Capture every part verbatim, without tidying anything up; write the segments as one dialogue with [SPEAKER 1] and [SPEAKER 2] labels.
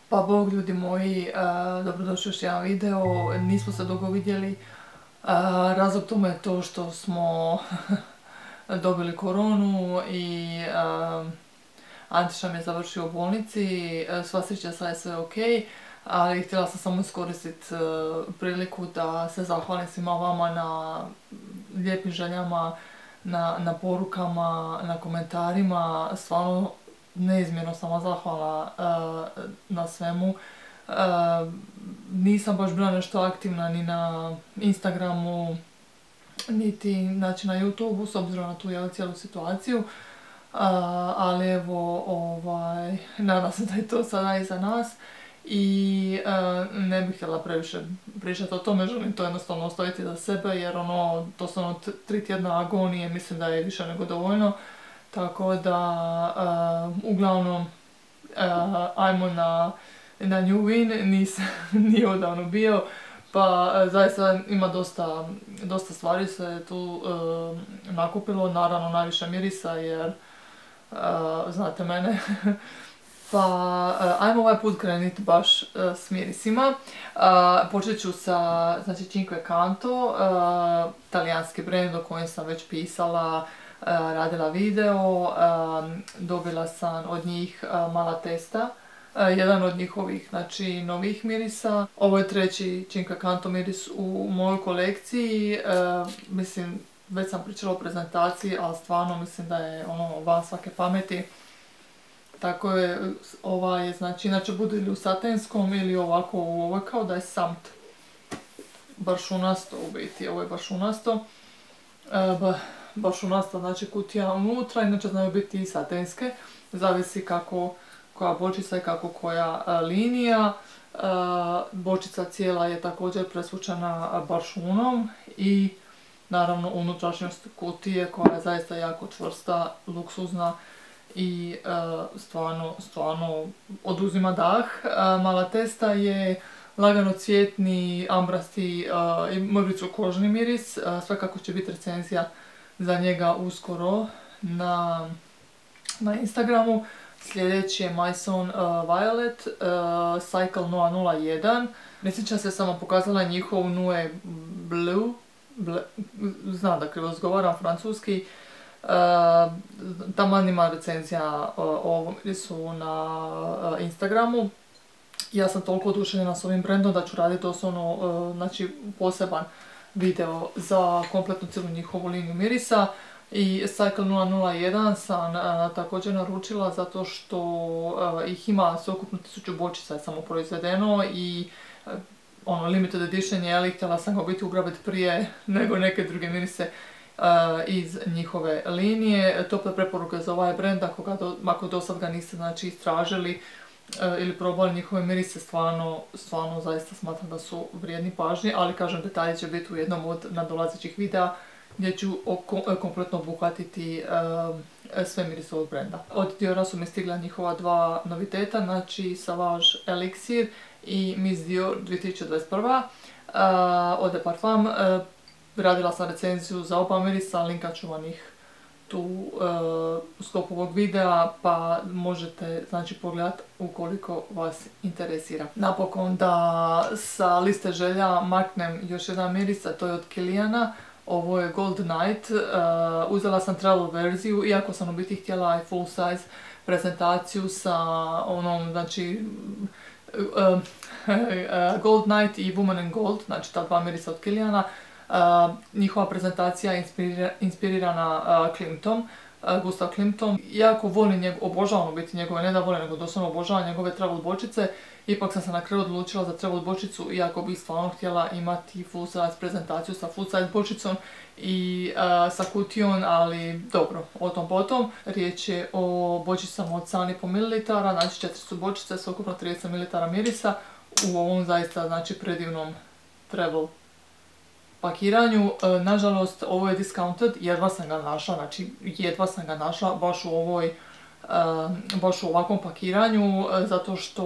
[SPEAKER 1] Pa bog ljudi moji, dobrodošli u još jedan video, nismo se dugo vidjeli. Razlog tome je to što smo dobili koronu i Antiša mi je završio u bolnici, sva sreća, sad je sve ok, ali htjela sam samo iskoristiti priliku da se zahvalim svima vama na lijepim željama, na, na porukama, na komentarima. Stvarno neizmjerno sam vam zahvala uh, na svemu. Uh, nisam baš bila nešto aktivna ni na Instagramu, niti znači, na YouTubeu, s obzirom na tu jel, cijelu situaciju. Uh, ali evo, ovaj, nadam se da je to sada iza nas i uh, ne bih htjela previše pričati o tome, želim to jednostavno ostaviti za sebe jer ono, to su ono tri tjedna agonije, mislim da je više nego dovoljno. Tako da, uh, uglavnom, uh, ajmo na, na New Win, nis, nije odavno bio, pa uh, zaista ima dosta, dosta stvari se tu uh, nakupilo, naravno najviše mirisa jer, uh, znate mene, pa uh, ajmo ovaj put krenuti baš uh, s mirisima. Uh, počet ću sa, znači, Cinque Canto, uh, talijanski brend o kojem sam već pisala, Uh, radila video, um, dobila sam od njih uh, Malatesta, uh, jedan od njihovih znači, novih mirisa. Ovo je treći Cinque Canto miris u mojoj kolekciji, uh, mislim, već sam pričala o prezentaciji, ali stvarno mislim da je ono van svake pameti. Tako je, ova je, znači, inače bude ili u satenskom ili ovako, ovo je kao da je samt baršunasto u biti, ovo je baršunasto. Uh, Baršunasta, znači kutija unutra, inače znaju biti i satenske, zavisi kako koja bočica i kako koja a, linija. A, bočica cijela je također presvučena baršunom i naravno unutrašnjost kutije koja je zaista jako čvrsta, luksuzna i a, stvarno, stvarno oduzima dah. A, Malatesta je lagano cvjetni, ambrasti a, i mrvicu kožni miris, a, svakako će biti recenzija za njega uskoro na, na Instagramu. Sljedeći je Maison uh, Violet, uh, Cycle nula nula jedan. Ne sjećam se, sam vam pokazala njihovu Nuit Bleu, ble, znam da krivo izgovaram francuski. Uh, taman ima recenzija uh, o ovom mirisu na uh, Instagramu. Ja sam toliko oduševljena s ovim brendom da ću raditi doslovno uh, znači, poseban video za kompletnu cijelu njihovu liniju mirisa. I Cycle nula nula jedan sam a, također naručila zato što a, ih ima sveukupno tisuću bočica je samo proizvedeno i a, ono limited edition je, ali htjela sam ga biti ugrabiti prije nego neke druge mirise a, iz njihove linije. Tople preporuke za ovaj brend, ako, ga do, ako do sad ga niste znači, istražili ili probali njihove mirise, stvarno, stvarno zaista smatram da su vrijedni pažnje, ali kažem, detalji će biti u jednom od nadolazećih videa gdje ću kompletno obuhvatiti uh, sve mirise ovog brenda. Od Diora su mi stigla njihova dva noviteta, znači Sauvage Elixir i Miss Dior dvije tisuće dvadeset prva. Uh, Eau de Parfum, uh, radila sam recenziju za oba mirisa, linkat ću vam ih tu uh, u sklopu ovog videa, pa možete znači pogledati ukoliko vas interesira. Napokon da sa liste želja maknem još jedan miris, a to je od Kiliana. Ovo je Gold Night. Uh, uzela sam travel verziju, iako sam u biti htjela i full size prezentaciju sa onom, znači, uh, uh, Gold Night i Woman in Gold, znači ta dva mirisa od Kiliana. Uh, njihova prezentacija je inspirira, inspirirana uh, Klimtom, uh, Gustav Klimtom. Iako volim njeg, obožavam biti njegove, ne da volim, nego doslovno obožavam njegove travel bočice, ipak sam se na kraju odlučila za travel bočicu, iako bih stvarno htjela imati full size prezentaciju sa full size bočicom i uh, sa kutijom, ali dobro, o tom potom. Riječ je o bočicama od sedam i pol mililitara, znači četiri su bočice, sveukupno trideset mililitara mirisa u ovom zaista znači predivnom travel pakiranju. E, nažalost, ovo je discounted, jedva sam ga našla, znači jedva sam ga našla baš u ovoj, e, baš u ovakvom pakiranju, e, zato što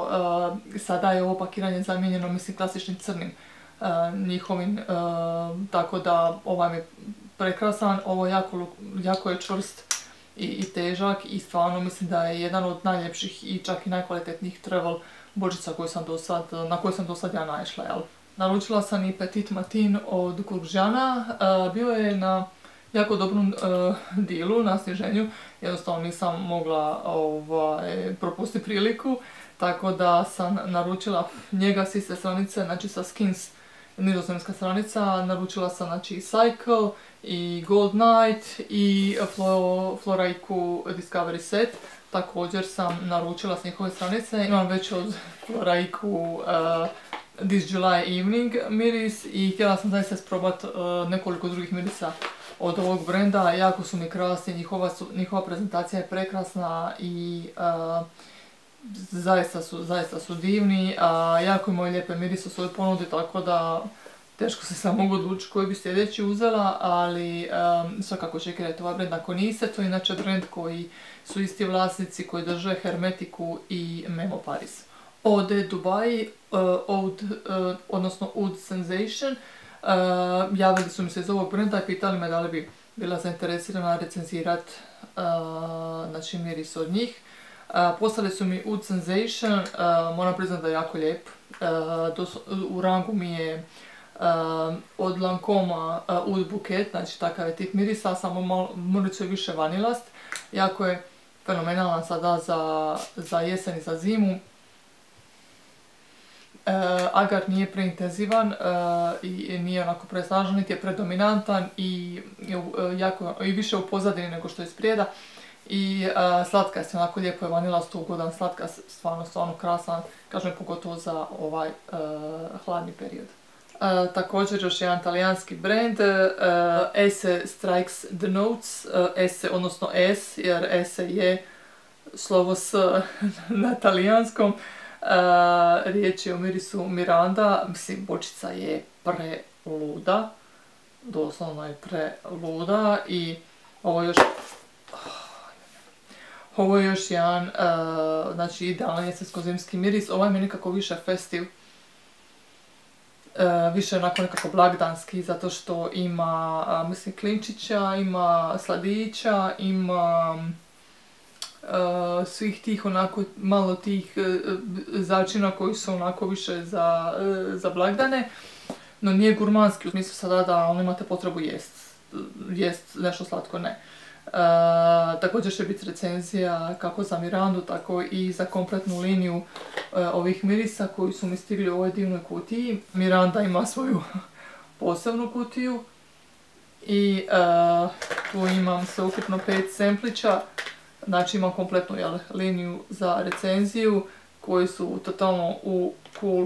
[SPEAKER 1] e, sada je ovo pakiranje zamijenjeno, mislim, klasičnim crnim e, njihovim, e, tako da ovaj je prekrasan, ovo jako, jako je čvrst i, i težak i stvarno mislim da je jedan od najljepših i čak i najkvalitetnijih travel bočica koju sam do sad, na koju sam do sad ja naišla, jel? Naručila sam i Petit Matin od Courgejana, bio je na jako dobrom dealu, na sniženju, jednostavno nisam mogla ovaj, propustiti priliku, tako da sam naručila njega s iste stranice, znači sa Skins, nizozemska stranica, naručila sam znači Cycle i Gold Night i Floraiku Discovery Set. Također sam naručila s njihove stranice, imam već od Floraiku uh, This July Evening miris i htjela sam zaista isprobati uh, nekoliko drugih mirisa od ovog brenda, jako su mi krasni, njihova, su, njihova prezentacija je prekrasna i uh, zaista, su, zaista su divni, a jako imaju lijepe mirise u svojoj ponudi, tako da teško se sam mogu odlučiti koji bi sljedeći uzela, ali um, svakako čekirajte ovaj brend ako niste, to je inače brend koji su isti vlasnici koji drže Hermetiku i Memo Paris. Ode Dubai, uh, Oud, uh, odnosno Oud Sensation, uh, javili su mi se iz ovog brenda i pitali me da li bi bila zainteresirana recenzirati uh, znači miris od njih. Uh, poslali su mi Oud Sensation, uh, moram priznati da je jako lijep, uh, dos, u rangu mi je Uh, od Lancoma uh, Oud Bouquet, znači takav je tip mirisa, samo malo mrvicu je više vanilast, jako je fenomenalan sada za, za jesen i za zimu. Uh, agar nije preintenzivan uh, i nije onako presnažan, niti je predominantan i, uh, jako, i više u pozadini nego što je sprijeda. I uh, slatka je, onako lijepo je vanilasto, ugodan, slatka, stvarno, stvarno krasan, kažem pogotovo za ovaj uh, hladni period. Uh, također još jedan talijanski brand, uh, Esse Strikes the Notes, uh, Esse, odnosno S, jer Esse je slovo S na talijanskom. Uh, riječ je o mirisu Miranda, mislim, bočica je preluda, doslovno je preluda i ovo još... Ovo je još jedan, uh, znači, idealan jesensko-zimski miris, ovaj mi je nekako više festiv. Uh, više onako nekako blagdanski, zato što ima, uh, mislim, klinčića, ima sladića, ima uh, svih tih onako, malo tih uh, začina koji su onako više za, uh, za blagdane, no nije gurmanski u smislu sada da on imate potrebu jest, jest nešto slatko, ne. Uh, također će biti recenzija kako za Mirandu, tako i za kompletnu liniju uh, ovih mirisa koji su mi stigli u ovoj divnoj kutiji. Miranda ima svoju posebnu kutiju i uh, tu imam sveukupno pet semplića, znači imam kompletnu jel, liniju za recenziju koji su totalno u cool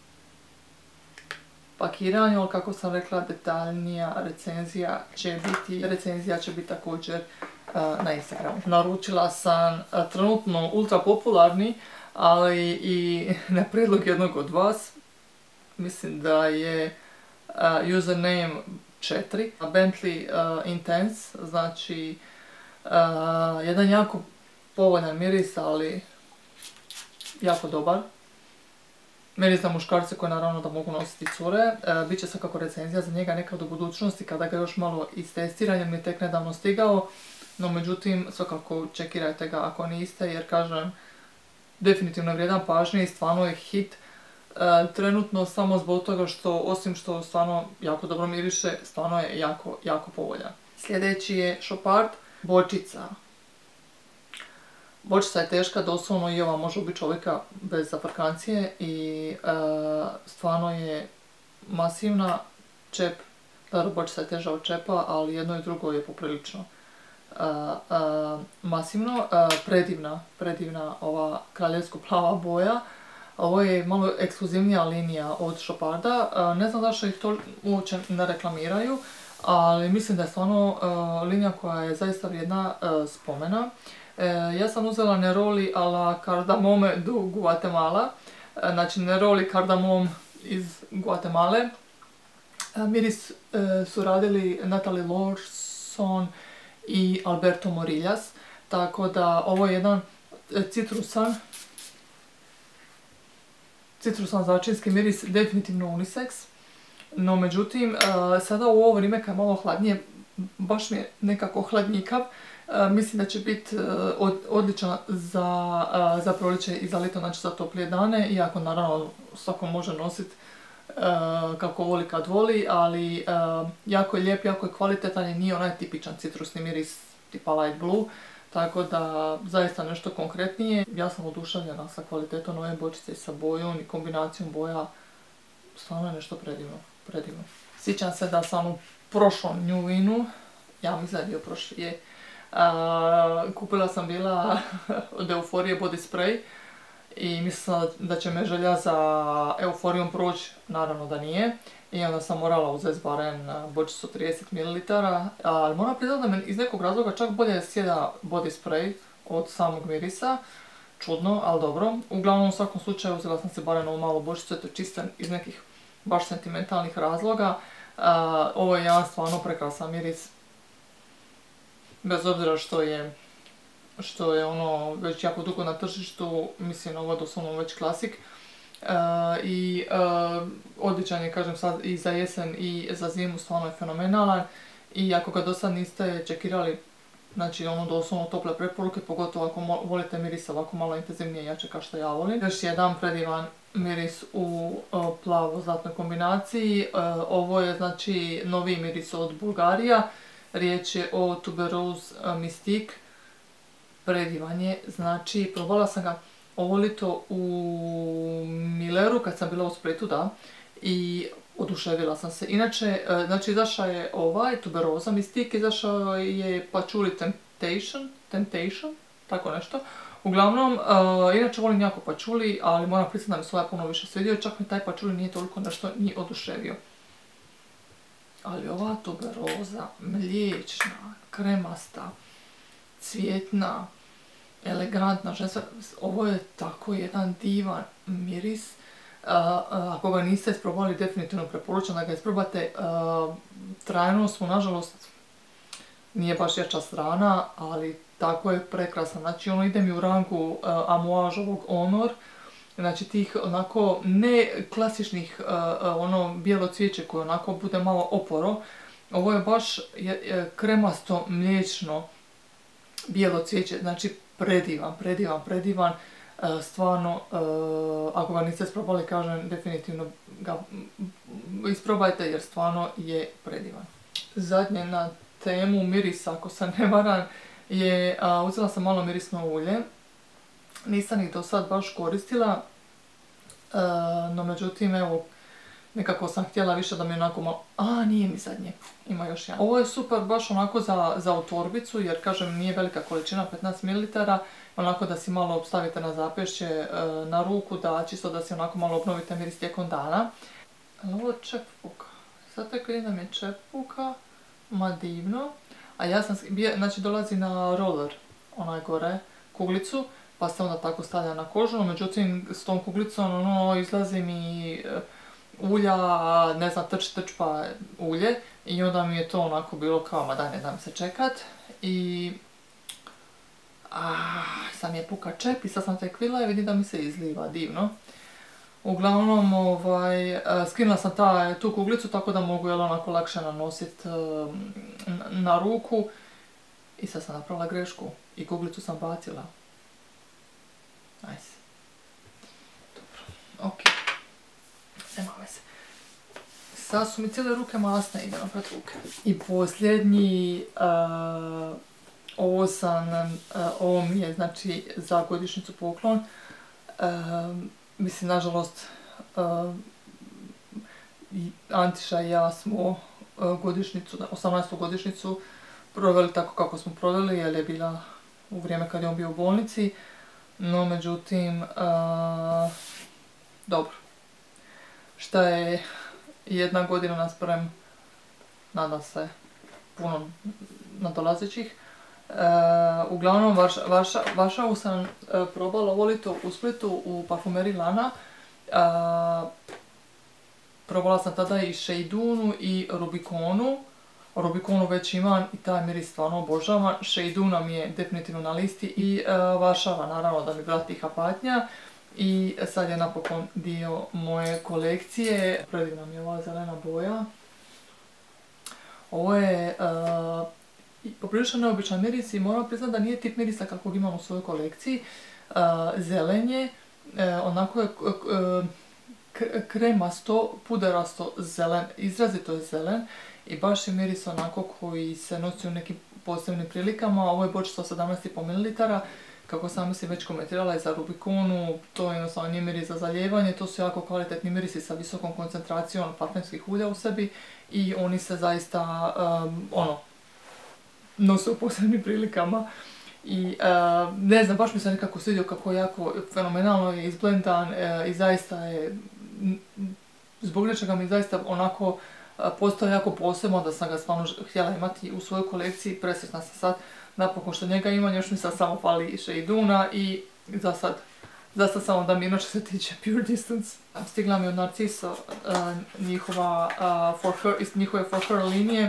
[SPEAKER 1] pakiranju, ali kako sam rekla, detaljnija recenzija će biti, recenzija će biti također uh, na Instagramu. Naručila sam uh, trenutno ultra popularni, ali i na prijedlog jednog od vas, mislim da je uh, username četiri, Bentley uh, Intense, znači uh, jedan jako povoljan miris, ali jako dobar. Miris za muškarce koje naravno da mogu nositi cure. E, Biće svakako recenzija za njega nekad u budućnosti kada ga još malo istestiram jer mi je tek nedavno stigao. No međutim svakako čekirajte ga ako niste jer kažem definitivno je vrijedan pažnje i stvarno je hit. E, trenutno samo zbog toga što osim što stvarno jako dobro miriše, stvarno je jako, jako povoljan. Sljedeći je Chopard bočica. Bočica je teška, doslovno i ova može ubiti čovjeka bez zafrkancije i e, stvarno je masivna, čep, dobro bočica je teža od čepa, ali jedno i drugo je poprilično e, e, masivno, e, predivna, predivna ova kraljevsko plava boja. Ovo je malo ekskluzivnija linija od Choparda, e, ne znam zašto ih to uopće ne reklamiraju, ali mislim da je stvarno e, linija koja je zaista vrijedna e, spomena. E, ja sam uzela Neroli a la Cardamome du Guatemala, e, znači Neroli Cardamom iz Guatemale. E, miris e, su radili Natalie Lawson i Alberto Morillas, tako da ovo je jedan citrusan, citrusan začinski miris, definitivno unisex. No međutim, e, sada u ovo vrijeme kad je malo hladnije, baš mi je nekako hladnjikav. Uh, mislim da će biti uh, od, odličan za, uh, za proljeće i za ljeto, znači za toplije dane, iako naravno svako može nositi uh, kako voli kad voli, ali uh, jako je lijep, jako je kvalitetan i nije onaj tipičan citrusni miris tipa light blue, tako da zaista nešto konkretnije. Ja sam oduševljena sa kvalitetom ove bočice i sa bojom i kombinacijom boja, stvarno je nešto predivno, predivno. Sjećam se da sam u prošlom Njuvinu, ja mislim da je bio prošli, je, Uh, kupila sam bila od Euforije body spray i mislila da će me želja za euforijom proći, naravno da nije. I onda sam morala uzeti barem bočicu trideset mililitara, ali moram priznati da me iz nekog razloga čak bolje sjeda body spray od samog mirisa. Čudno, ali dobro. Uglavnom u svakom slučaju uzela sam se barem ovu malu bočicu, eto čisto iz nekih baš sentimentalnih razloga. Uh, ovo je jedan stvarno prekrasan miris. Bez obzira što je, što je ono već jako dugo na tržištu, mislim ovo je doslovno već klasik. Uh, I uh, odličan je, kažem sad, i za jesen i za zimu, stvarno je fenomenalan. I ako ga do sad niste čekirali, znači ono doslovno tople preporuke, pogotovo ako volite miris ovako malo intenzivnije i jače kao što ja volim. Još jedan predivan miris u uh, plavo-zlatnoj kombinaciji. Uh, ovo je znači novi miris od Bulgarija. Riječ je o Tuberose Mystique, predivan je, znači probala sam ga ovo lito u Milleru kad sam bila u Splitu, da, i oduševila sam se. Inače, znači izašao je ovaj Tuberose Mystique, izašao je Patchouli Temptation, Temptation, tako nešto. Uglavnom, uh, inače volim jako patchouli, ali moram priznati da mi se ovaj puno više svidio, čak mi taj patchouli nije toliko nešto ni oduševio. Ali ova tuberoza, mliječna, kremasta, cvjetna, elegantna, ženska, ovo je tako jedan divan miris. Uh, uh, ako ga niste isprobali, definitivno preporučam da ga isprobate. Uh, trajnost mu, nažalost, nije baš jača strana, ali tako je prekrasan. Znači, ono ide mi u rangu uh, Amouageovog Honor. Znači tih onako ne klasičnih uh, uh, ono bijelo cvijeće koje onako bude malo oporo. Ovo je baš je, je, kremasto, mliječno bijelo cvijeće, znači predivan, predivan, predivan. Uh, stvarno, uh, ako ga niste isprobali, kažem, definitivno ga isprobajte jer stvarno je predivan. Zadnje na temu mirisa, ako se ne varam, je, uh, uzela sam malo mirisno ulje. Nisam ih do sad baš koristila, e, no međutim, evo, nekako sam htjela više da mi onako malo... A, nije mi zadnje, ima još jedan. Ovo je super baš onako za, za u torbicu, jer kažem, nije velika količina, petnaest mililitara, onako da si malo stavite na zapešće, e, na ruku, da čisto da si onako malo obnovite miris tijekom dana. Ovo je čepuka, sad tek vidim da mi je čepuka, ma divno. A ja sam, znači dolazi na roller, onaj gore, kuglicu, pa se onda tako stavlja na kožu, međutim s tom kuglicom ono, izlazi mi ulja, ne znam, trč trč pa ulje i onda mi je to onako bilo kao, ma daj, ne dam se čekat i ah, sam je puka čep i sad sam tek vidjela i vidim da mi se izliva, divno. Uglavnom, ovaj, skinula sam ta, tu kuglicu tako da mogu jel, onako lakše nanositi na, na ruku i sad sam napravila grešku i kuglicu sam bacila. Nice. Dobro, ok. Nema veze. Sad su mi cijele ruke masne, idemo pred ruke. I posljednji, uh, ovo sam, uh, ovo mi je znači za godišnjicu poklon. Uh, mislim, nažalost, uh, Antiša i ja smo uh, godišnjicu, osamnaestu godišnjicu proveli tako kako smo proveli, jer je bila u vrijeme kad je on bio u bolnici. No, međutim, uh, dobro. Šta je jedna godina naspram, nadam se, puno nadolazećih. Uh, uglavnom, vaša, vaša, vašavu sam uh, probala ovo lito u Splitu u parfumeriji Lana. Uh, probala sam tada i Shaydunu i Rubiconu. Rubiconu već imam i taj miris stvarno obožavam. Shayduna mi je definitivno na listi i uh, Varšava, naravno da mi bila tiha patnja. I sad je napokon dio moje kolekcije. Predivna mi je ova zelena boja. Ovo je uh, poprilično neobičan miris i moram priznati da nije tip mirisa kakvog imam u svojoj kolekciji. Uh, zelen je, uh, onako je uh, kremasto, puderasto zelen, izrazito je zelen i baš je miris onako koji se nosi u nekim posebnim prilikama. Ovo je bočica sedamnaest i pol mililitara. Kako sam si već komentirala i za Rubiconu, to je jednostavno nije miris za zalijevanje, to su jako kvalitetni mirisi sa visokom koncentracijom parfemskih ulja u sebi i oni se zaista, um, ono, nose u posebnim prilikama. I uh, ne znam, baš mi se nekako svidio kako jako fenomenalno je izblendan uh, i zaista je, zbog nečega mi zaista onako uh, postao jako posebno da sam ga stvarno htjela imati u svojoj kolekciji. Presretna sam sad napokon što njega imam, još mi sad samo fali Shaduna i za sad, za sad samo da mi inače se tiče Pure Distance. Stigla mi od Narciso uh, njihova, uh, for her, iz njihove For Her linije.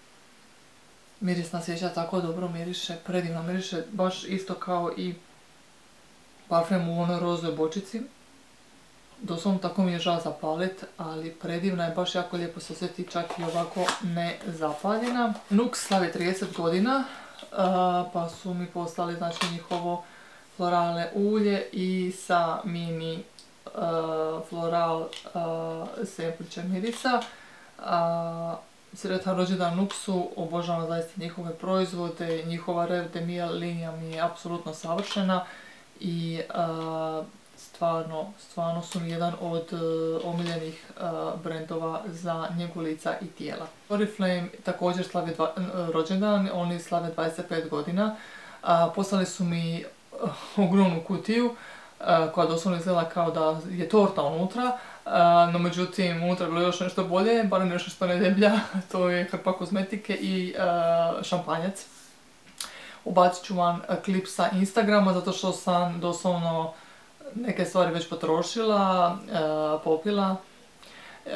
[SPEAKER 1] Mirisna svjeća tako dobro miriše, predivno miriše, baš isto kao i parfem u onoj rozovoj bočici. Doslovno tako mi je žao zapalit, ali predivna je, baš jako lijepo se osjeti, čak i ovako nezapaljena. Nux slavi trideset godina, uh, pa su mi poslali znači njihovo floralne ulje i sa mini uh, floral uh, sempliće mirisa. Uh, Sretan rođendan Nuxu, obožavam zaista njihove proizvode, njihova Rêve de Miel linija mi je apsolutno savršena i uh, stvarno, stvarno su mi jedan od uh, omiljenih uh, brendova za njegu lica i tijela. Oriflame također slavi dva, uh, rođendan, oni slave dvadeset pet godina. Uh, poslali su mi uh, ogromnu kutiju uh, koja doslovno izgleda kao da je torta unutra. Uh, no međutim, unutra je bilo još nešto bolje, barem nešto što ne deblja, to je hrpa kozmetike i uh, šampanjac. Ubacit ću vam klip sa Instagrama zato što sam doslovno neke stvari već potrošila, uh, popila uh,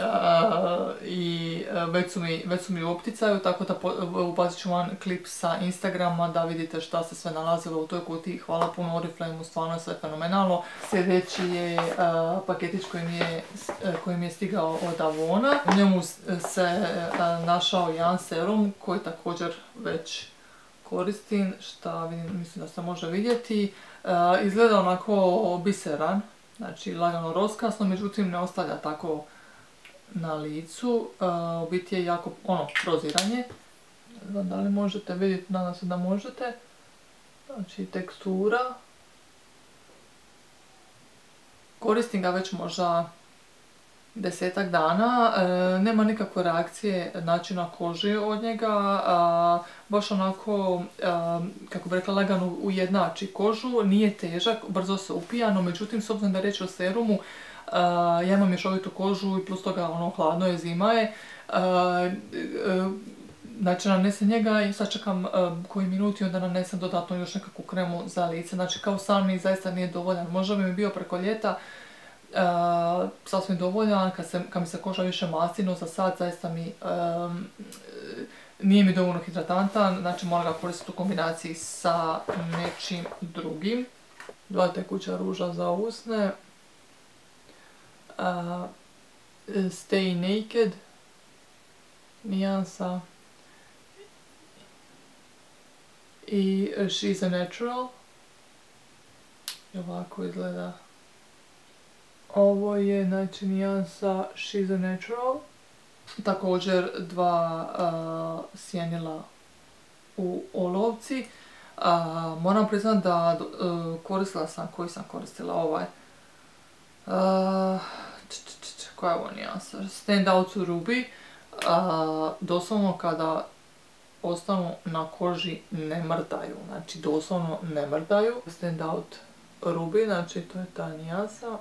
[SPEAKER 1] i već su, mi, već su mi u opticaju, tako da ubacit ću vam klip sa Instagrama da vidite šta se sve nalazilo u toj kutiji. Hvala puno Oriflame, stvarno je sve fenomenalno. Sljedeći je uh, paketić koji mi je, uh, koji mi je stigao od Avona. U njemu se uh, našao jedan serum koji također već koristim, šta vidim, mislim da se može vidjeti. Uh, izgleda onako biseran, znači lagano roskasno, međutim ne ostavlja tako na licu. Uh, u biti je jako ono proziranje. Ne znam da li možete vidjeti, nadam se da možete. Znači tekstura. Koristim ga već možda desetak dana, e, nema nikakve reakcije načina kože od njega, a, baš onako, a, kako bi rekla, lagano ujednači kožu, nije težak, brzo se upija, no međutim s obzirom da je riječ o serumu, a, ja imam mješovitu kožu i plus toga ono hladno je, zima je, a, a, znači nanesem njega i sad čekam a, koji minut i onda nanesem dodatno još nekakvu kremu za lice, znači kao sam mi zaista nije dovoljan, možda bi mi bio preko ljeta, Uh, sasvim dovoljan, kad, se, kad mi se koža više masti, no za sad zaista mi um, nije mi dovoljno hidratantan, znači moram ga koristiti u kombinaciji sa nečim drugim. Dva tekuća ruža za usne. Uh, Stay Naked nijansa i She's a Natural. I ovako izgleda. Ovo je znači nijansa She's a Natural. Također dva uh, sjenila u olovci. Uh, moram priznati da uh, koristila sam, koji sam koristila ovaj. Uh, koja je ovo nijansa? Stand Out Ruby. Uh, doslovno kada ostanu na koži ne mrdaju. Znači doslovno ne mrdaju. Stand Out Ruby, znači to je ta nijansa.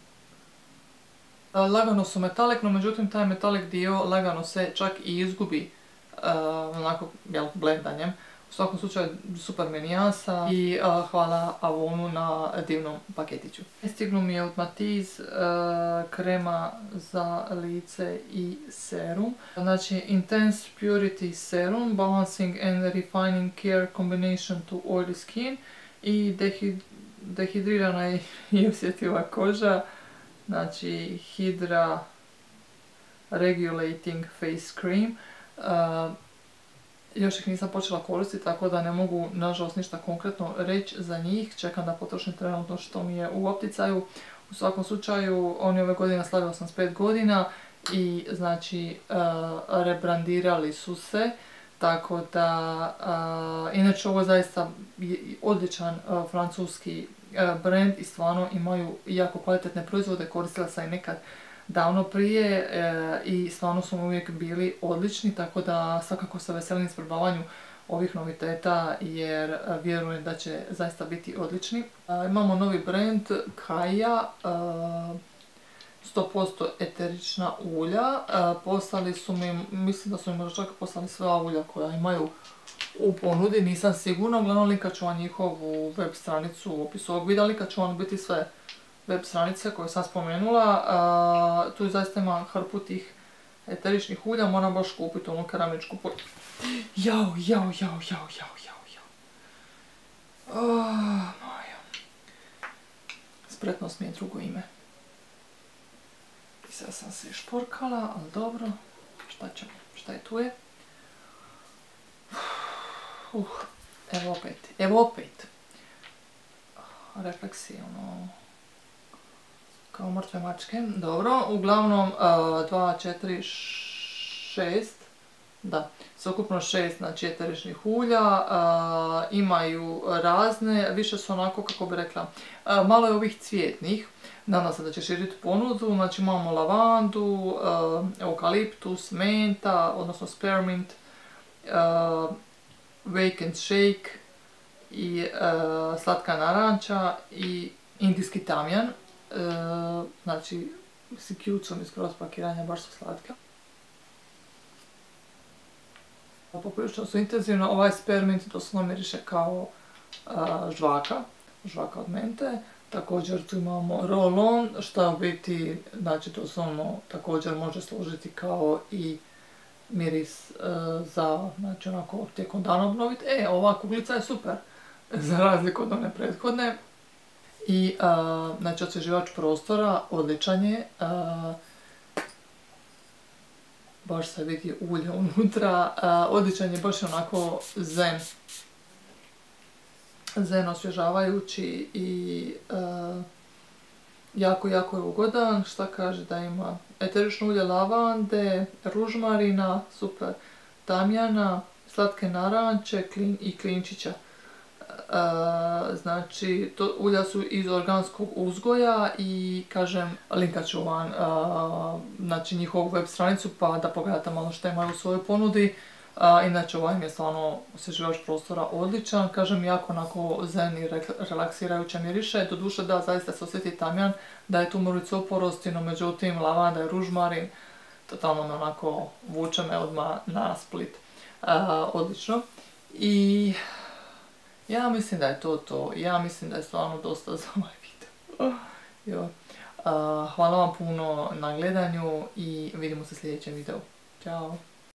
[SPEAKER 1] Lagano su metalik, no međutim taj metalik dio lagano se čak i izgubi uh, onako, jel, blendanjem. U svakom slučaju super mi je nijansa i uh, hvala Avonu na divnom paketiću. Stignu mi je od Matiz uh, krema za lice i serum. Znači Intense Purity Serum, Balancing and Refining Care Combination to Oily Skin i dehid dehidrirana i osjetljiva koža. Znači Hydra Regulating Face Cream. Uh, još ih nisam počela koristiti, tako da ne mogu nažalost ništa konkretno reći za njih. Čekam da potrošim trenutno što mi je u opticaju. U svakom slučaju, oni ove godine slavili osamdeset pet godina i znači uh, rebrandirali su se, tako da uh, inače ovo je zaista odličan uh, francuski uh, brand i stvarno imaju jako kvalitetne proizvode, koristila sam i nekad davno prije e, i stvarno su uvijek bili odlični, tako da svakako se veselim isprobavanju ovih noviteta jer e, vjerujem da će zaista biti odlični. E, imamo novi brand Kaja, e, sto posto eterična ulja. E, poslali su mi, mislim da su mi možda čak poslali sva ulja koja imaju u ponudi, nisam sigurna, uglavnom linkat ću vam njihovu web stranicu u opisu ovog videa, linkat ću vam biti sve web stranice koje sam spomenula. Uh, tu zaista ima hrpu tih eteričnih ulja, moram baš kupiti onu keramičku polju. Jao, jao, jao, jao, jao, jao, jao. Oh, moja. Spretnost mi je drugo ime. I sad sam se šporkala, ali dobro. Šta ćemo, šta je tu je? Uh, evo opet, evo opet. Refleksije, ono... kao mrtve mačke. Dobro, uglavnom dva, četiri, šest, da, sveukupno šest znači eteričnih ulja, imaju razne, više su onako kako bi rekla, malo je ovih cvjetnih, nadam se da će širiti ponudu, znači imamo lavandu, eukaliptus, menta, odnosno spearmint, wake and shake i slatka naranča i indijski tamjan. Uh, znači, s kjucom iz skroz pakiranja, baš su slatka. Poprilično su intenzivno, ovaj spearmint doslovno miriše kao uh, žvaka, žvaka od mente. Također tu imamo roll-on, što u biti, znači doslovno također može služiti kao i miris uh, za, znači onako tijekom dana obnoviti. E, ova kuglica je super, za razliku od one prethodne. I, uh, znači, osvježivač prostora, odličan je, uh, baš se vidi ulje unutra, uh, odličan je, baš onako zen, zen osvježavajući i uh, jako, jako je ugodan. Šta kaže da ima? Eterično ulje lavande, ružmarina, super, tamjana, slatke naranče klin, i klinčića. Uh, znači, to, ulja su iz organskog uzgoja i kažem, linkat ću vam uh, znači, njihovu web stranicu pa da pogledate malo što imaju u svojoj ponudi. Uh, inače, ovaj mi je stvarno osvježivač prostora odličan, kažem, jako onako zen i relaksirajuće miriše. Doduše da, zaista se osjeti tamjan, da je tu mrvicu no međutim, lavanda i ružmarin, totalno me onako vuče me odmah na Split. Uh, odlično. I... ja mislim da je to to, ja mislim da je stvarno dosta za ovaj video. Jo. Uh, hvala vam puno na gledanju i vidimo se u sljedećem videu. Ćao!